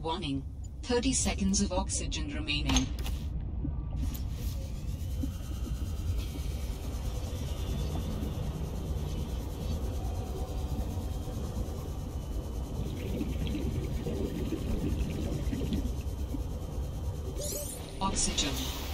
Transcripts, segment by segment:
Warning. 30 seconds of oxygen remaining. Oxygen.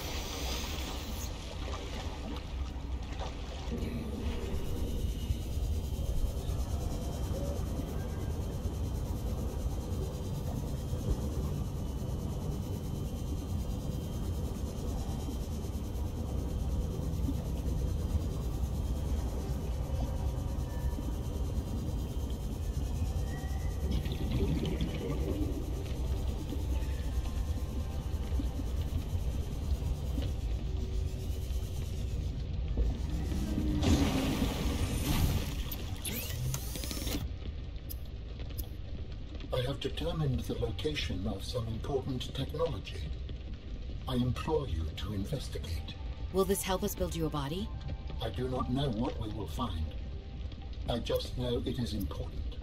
I have determined the location of some important technology. I implore you to investigate. Will this help us build you a body? I do not know what we will find. I just know it is important.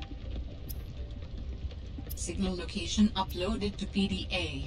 Signal location uploaded to PDA.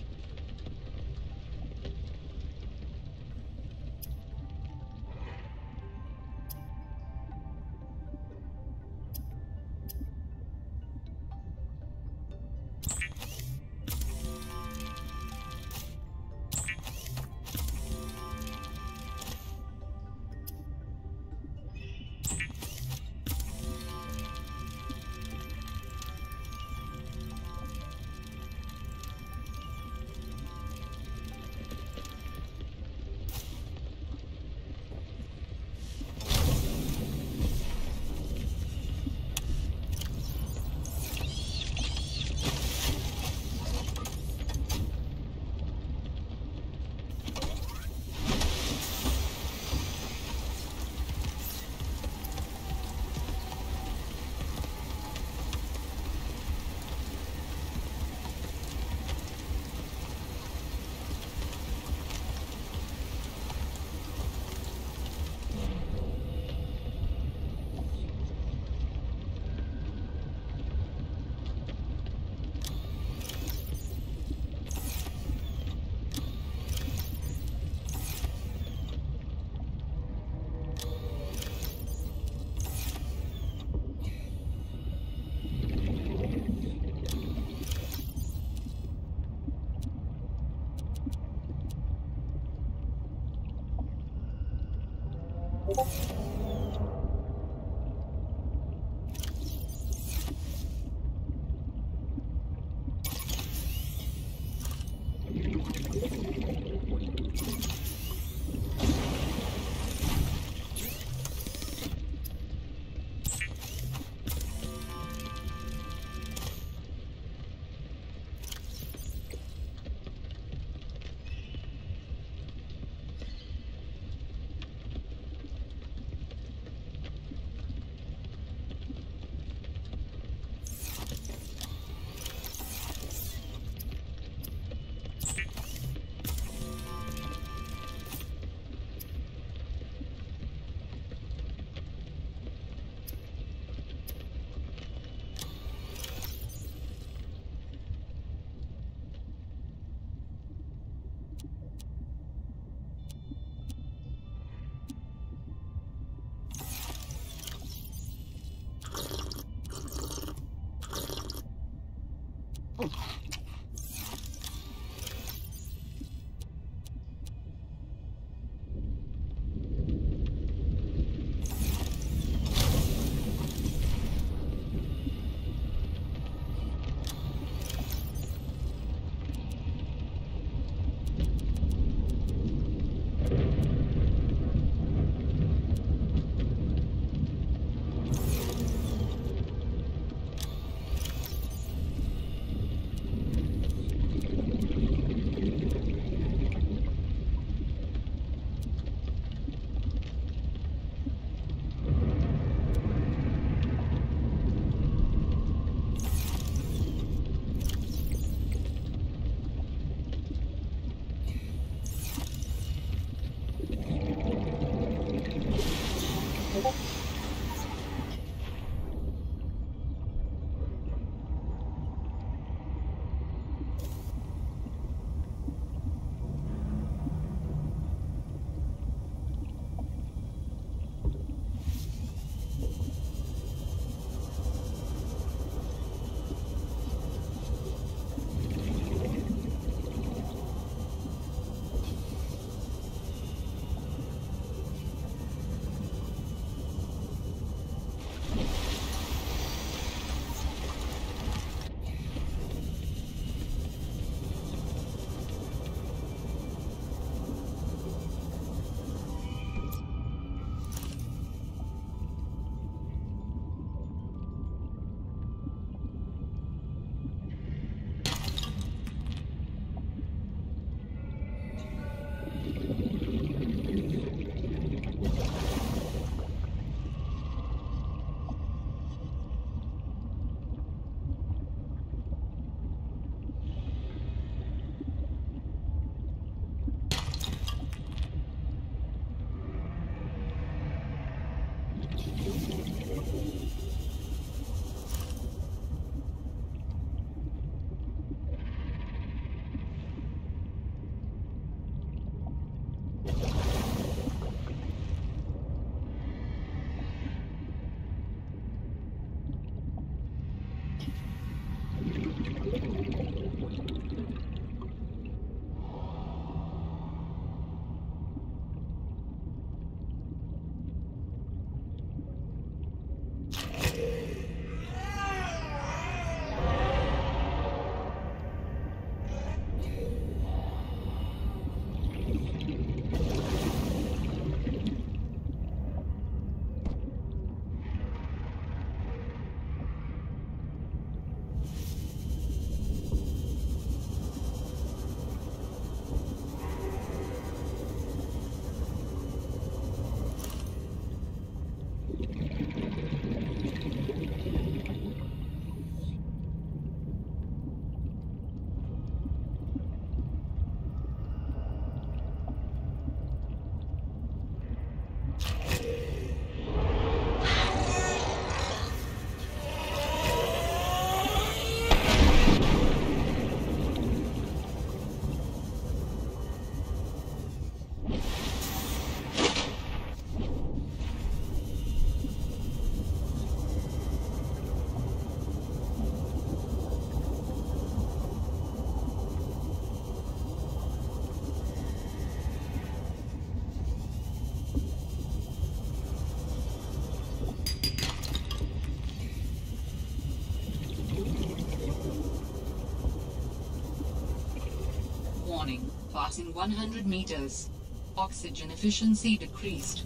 Warning, passing 100 meters. Oxygen efficiency decreased.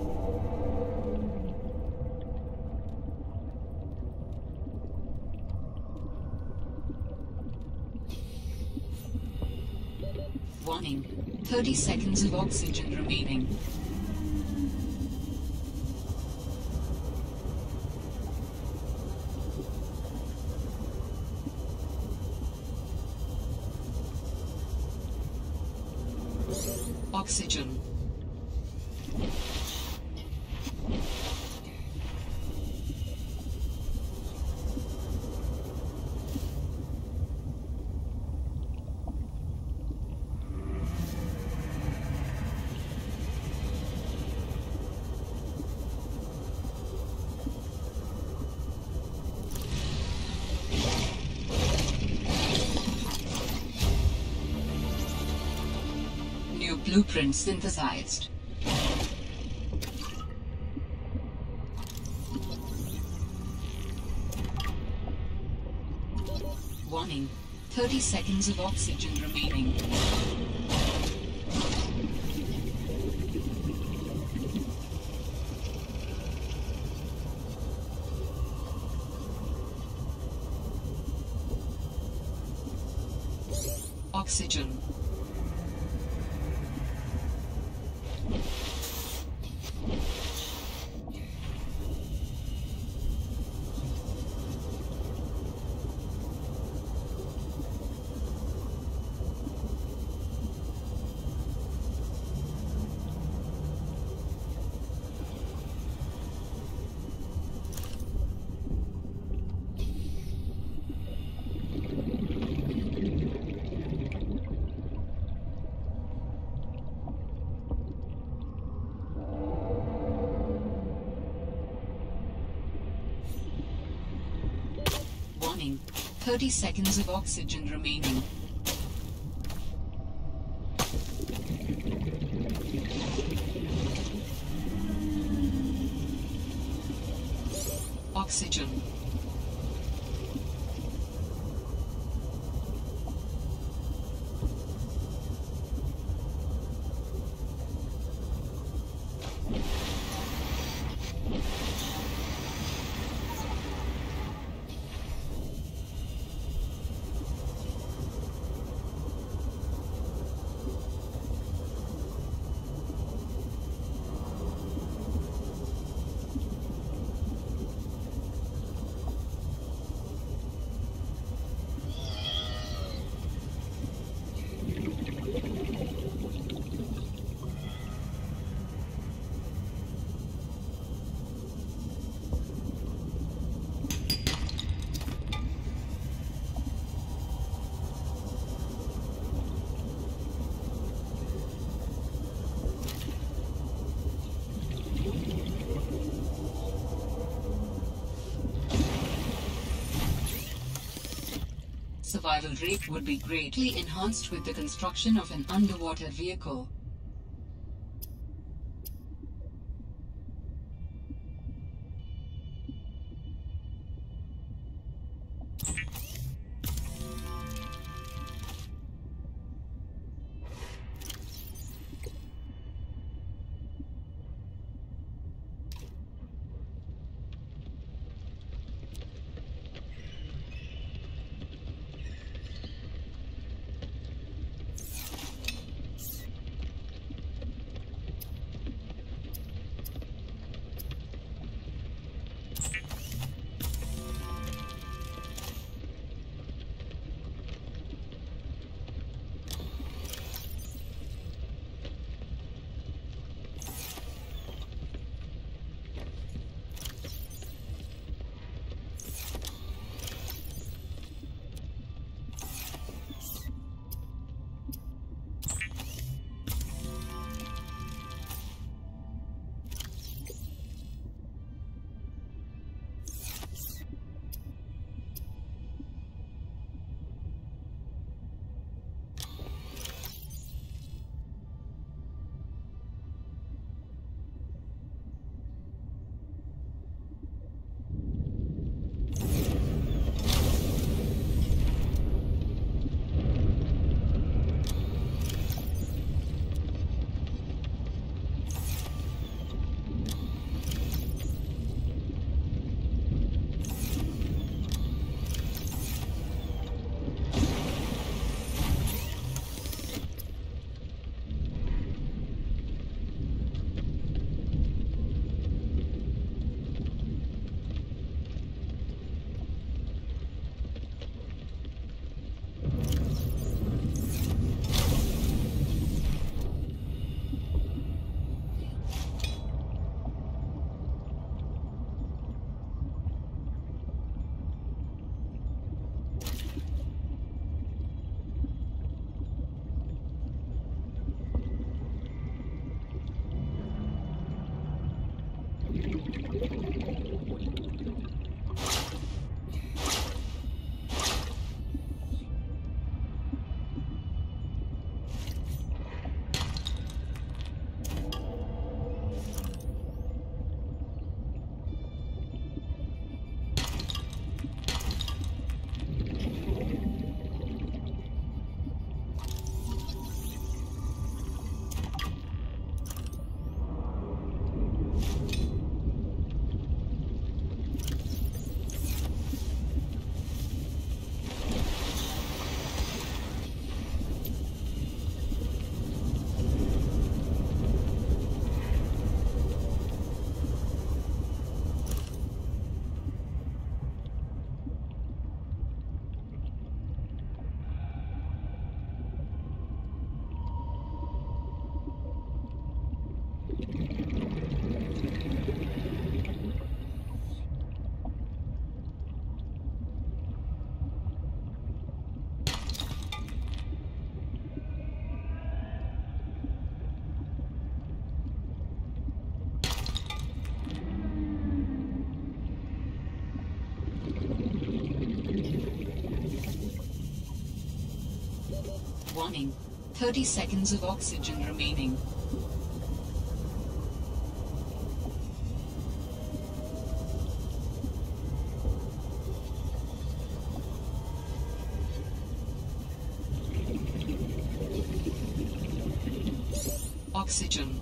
Warning, 30 seconds of oxygen remaining. Oxygen. New blueprint synthesized. Warning, 30 seconds of oxygen remaining. Oxygen. Warning, 30 seconds of oxygen remaining. Oxygen. Survival rate would be greatly enhanced with the construction of an underwater vehicle. Warning. 30 seconds of oxygen remaining. Oxygen.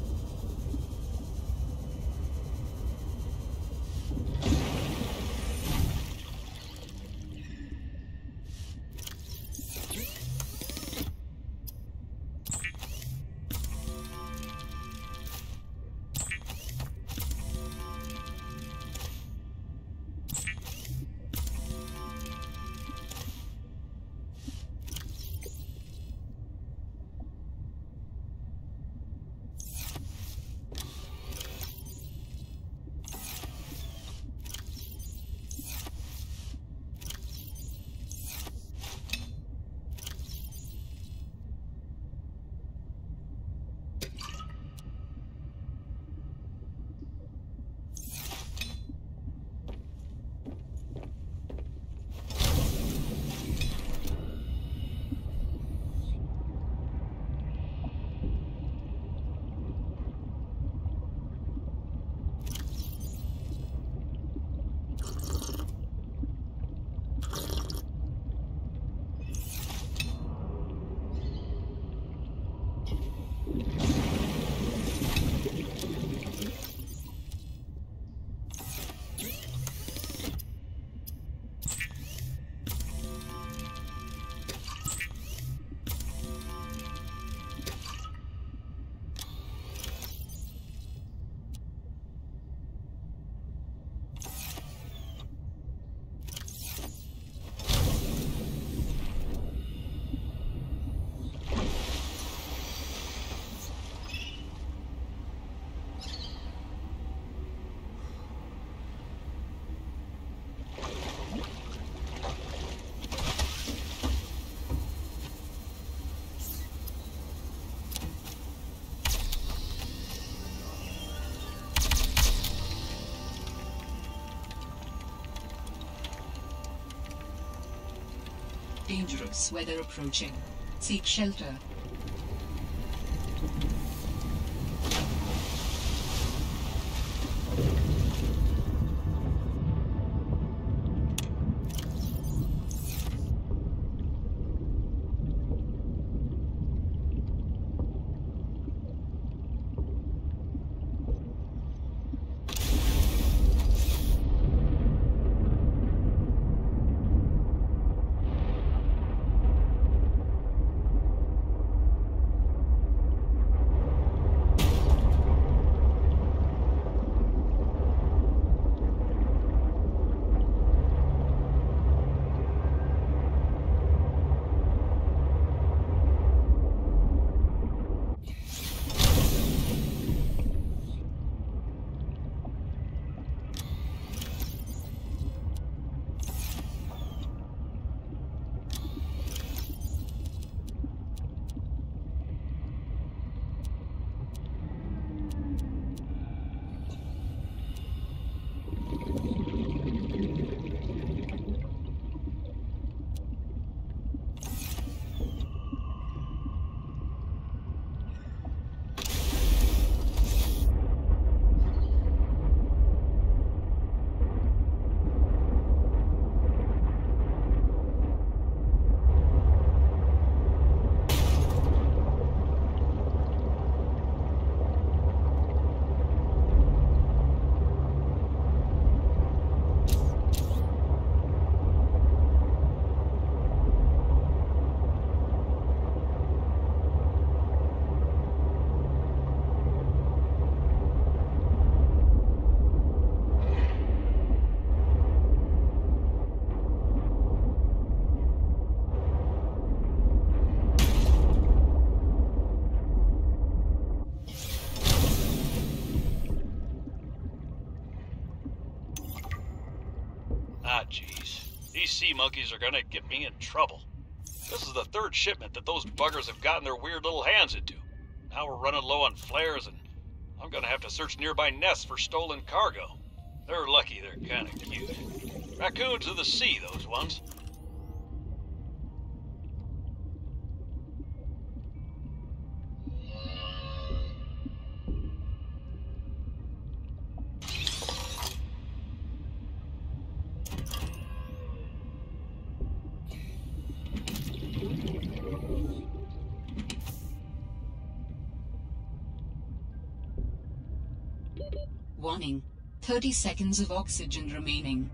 Dangerous weather approaching. Seek shelter. Ah, jeez. These sea monkeys are gonna get me in trouble. This is the third shipment that those buggers have gotten their weird little hands into. Now we're running low on flares, and I'm gonna have to search nearby nests for stolen cargo. They're lucky they're kinda cute. Raccoons of the sea, those ones. Warning. 30 seconds of oxygen remaining.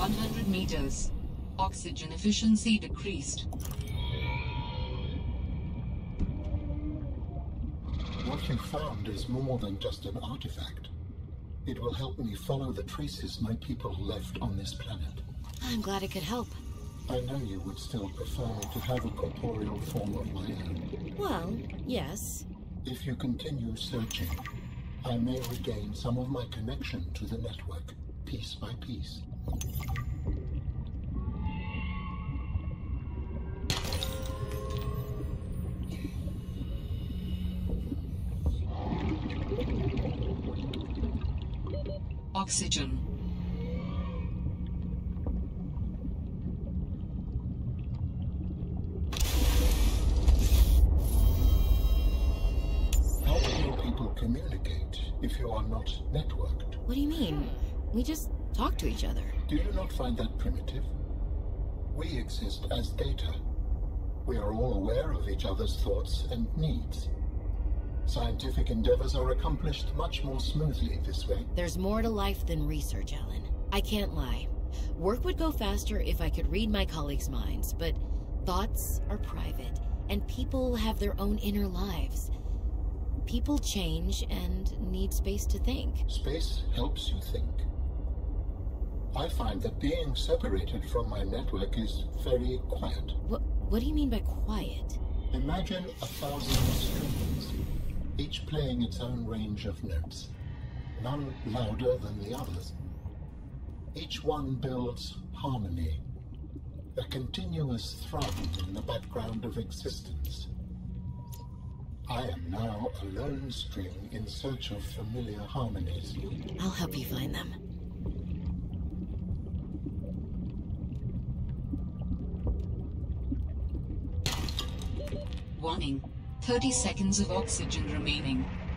100 meters. Oxygen efficiency decreased. What you found is more than just an artifact. It will help me follow the traces my people left on this planet. I'm glad it could help. I know you would still prefer me to have a corporeal form of my own. Well, yes. If you continue searching, I may regain some of my connection to the network, piece by piece. Oxygen. How will your people communicate if you are not networked? What do you mean? We just talk to each other. Do you not find that primitive? We exist as data. We are all aware of each other's thoughts and needs. Scientific endeavors are accomplished much more smoothly this way. There's more to life than research, Alan. I can't lie. Work would go faster if I could read my colleagues' minds, but thoughts are private, and people have their own inner lives. People change and need space to think. Space helps you think. I find that being separated from my network is very quiet. What do you mean by quiet? Imagine 1,000 strings, each playing its own range of notes, none louder than the others. Each one builds harmony, a continuous thrum in the background of existence. I am now a lone string in search of familiar harmonies. I'll help you find them. Warning. 30 seconds of oxygen remaining.